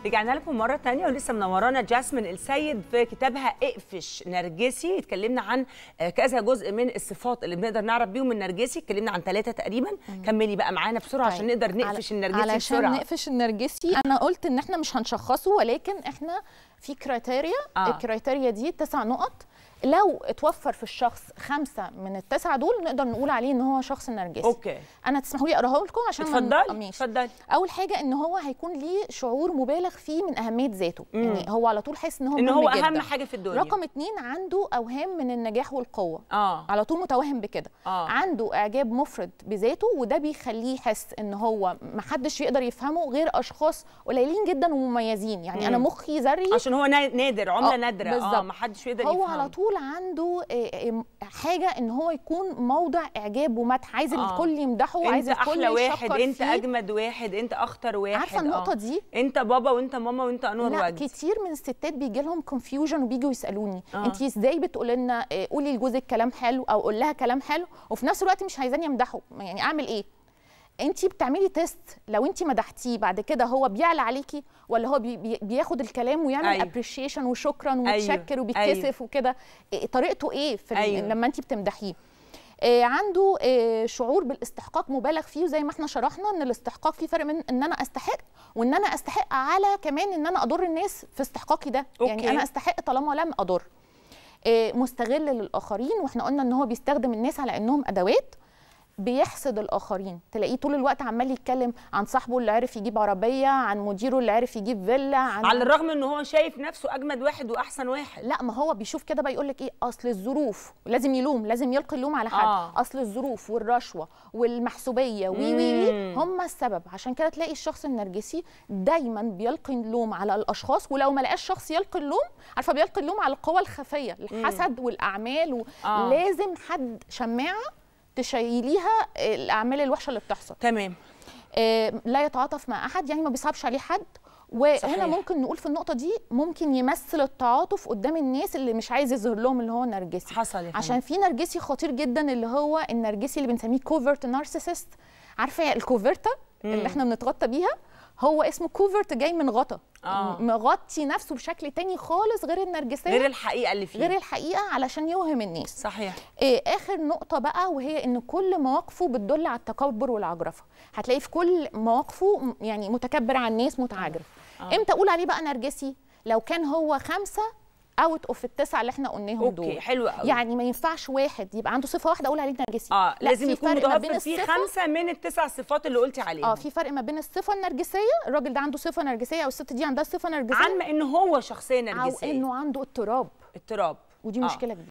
رجعنا لكم مرة تانية ولسه منورانا جاسمين السيد في كتابها اقفش نرجسي. اتكلمنا عن كذا جزء من الصفات اللي بنقدر نعرف بيهم النرجسي، اتكلمنا عن 3 تقريبا. كملي بقى معانا بسرعة عشان نقدر نقفش النرجسي بسرعة. علشان نقفش النرجسي انا قلت ان احنا مش هنشخصه، ولكن احنا في كرايتيريا. الكرايتيريا دي 9 نقط، لو اتوفر في الشخص 5 من ال9 دول نقدر نقول عليه ان هو شخص نرجسي. اوكي، انا تسمحوا لي اقراها لكم عشان اتفضلي. اول حاجه ان هو هيكون ليه شعور مبالغ فيه من اهميه ذاته، يعني هو على طول حاسس ان هو مهم جدا، اهم حاجه في الدنيا. رقم 2 عنده اوهام من النجاح والقوه، على طول متوهم بكده. عنده اعجاب مفرط بذاته، وده بيخليه يحس ان هو ما حدش يقدر يفهمه غير اشخاص قليلين جدا ومميزين. يعني انا مخي ذري عشان هو نادر، عمله نادره. ما حدش يقدر يفهمه. هو على طول عنده حاجه ان هو يكون موضع اعجاب ومدح، عايز الكل يمدحه، وعايز الكل احلى واحد، انت فيه. اجمد واحد، انت اخطر واحد. عارفه النقطه دي؟ انت بابا وانت ماما وانت انور وجدي. لا، كتير من الستات بيجي لهم كونفيوجن وبيجوا يسالوني انت ازاي بتقولي لنا قولي لجوزك كلام حلو او قول لها كلام حلو وفي نفس الوقت مش عايزاني امدحه، يعني اعمل ايه؟ انت بتعملي تيست، لو انت مدحتيه بعد كده هو بيعلى عليكي ولا هو بياخد الكلام ويعمل ابريشيشن وشكرا ومتشكر وبيتكسف وكده؟ طريقته ايه في لما انت بتمدحيه؟ عنده شعور بالاستحقاق مبالغ فيه، وزي ما احنا شرحنا ان الاستحقاق في فرق من ان انا استحق وان انا استحق على كمان ان انا اضر الناس في استحقاقي ده. يعني انا استحق طالما لم اضر. مستغل للاخرين، واحنا قلنا ان هو بيستخدم الناس على انهم ادوات. بيحسد الاخرين، تلاقيه طول الوقت عمال يتكلم عن صاحبه اللي عرف يجيب عربيه، عن مديره اللي عرف يجيب فيلا، على الرغم ان هو شايف نفسه اجمد واحد واحسن واحد. لا، ما هو بيشوف كده بقى يقول لك ايه، اصل الظروف، لازم يلوم، لازم يلقي اللوم على حد. اصل الظروف والرشوه والمحسوبيه وي هم السبب. عشان كده تلاقي الشخص النرجسي دايما بيلقي اللوم على الاشخاص، ولو ما لقاش شخص يلقي اللوم، عارفه بيلقي اللوم على القوى الخفيه، الحسد والاعمال لازم حد شماعه تشيليها الاعمال الوحشه اللي بتحصل. تمام. لا يتعاطف مع احد، يعني ما بيصعبش عليه حد. وهنا صحيح. ممكن نقول في النقطه دي ممكن يمثل التعاطف قدام الناس اللي مش عايز يظهر لهم اللي هو نرجسي. حصل عشان في نرجسي خطير جدا اللي هو النرجسي اللي بنسميه كوفرت نارسيسست. عارفه الكوفرتا اللي احنا بنتغطى بيها؟ هو اسمه كوفرت، جاي من غطا، مغطي نفسه بشكل تاني خالص غير النرجسيه، غير الحقيقه اللي فيه، غير الحقيقه، علشان يوهم الناس. صحيح. اخر نقطه بقى، وهي ان كل مواقفه بتدل على التكبر والعجرفه. هتلاقيه في كل مواقفه يعني متكبر على الناس، متعجرف. امتى اقول عليه بقى نرجسي؟ لو كان هو 5 اوت اوف ال9 اللي احنا قلناهم دول. اوكي، حلو قوي. يعني ما ينفعش واحد يبقى عنده صفه واحده اقول عليه نرجسي. لازم يكون متوفر فيه 5 من ال9 صفات اللي قلتي عليهم. في فرق ما بين الصفه النرجسيه، الراجل ده عنده صفه نرجسيه او الست دي عندها صفه نرجسيه، عن ما ان هو شخصيه نرجسيه، او انه عنده اضطراب. ودي مشكله كبيره.